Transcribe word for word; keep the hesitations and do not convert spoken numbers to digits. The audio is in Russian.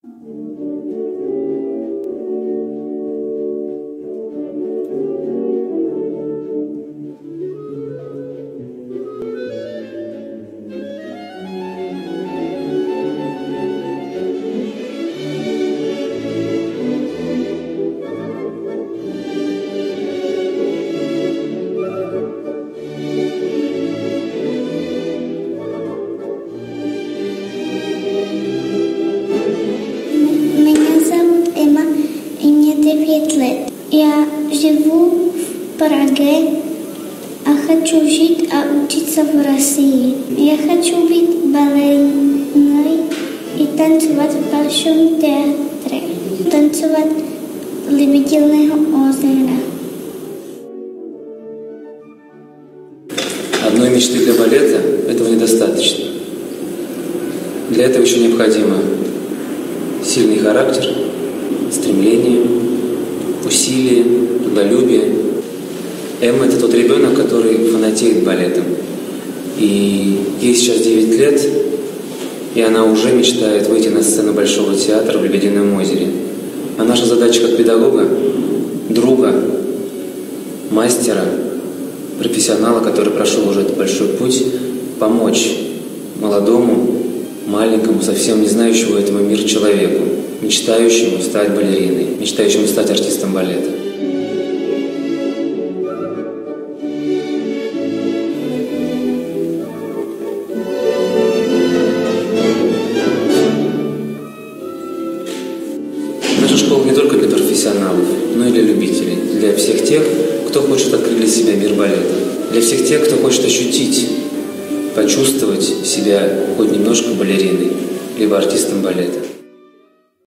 Лет. Я живу в Праге, а хочу жить и учиться в России. Я хочу быть балериной и танцевать в Большом театре. Танцевать Лебединого озера. Одной мечты для балета этого недостаточно. Для этого еще необходимо сильный характер, стремление, усилие, трудолюбие. Эмма – это тот ребенок, который фанатеет балетом. И ей сейчас девять лет, и она уже мечтает выйти на сцену Большого театра в Лебедином озере. А наша задача как педагога, друга, мастера, профессионала, который прошел уже этот большой путь, помочь молодому, маленькому, совсем не знающему этого мира человеку, мечтающему стать балериной, мечтающему стать артистом балета. Наша школа не только для профессионалов, но и для любителей, для всех тех, кто хочет открыть для себя мир балета, для всех тех, кто хочет ощутить, почувствовать себя хоть немножко балериной, либо артистом балета.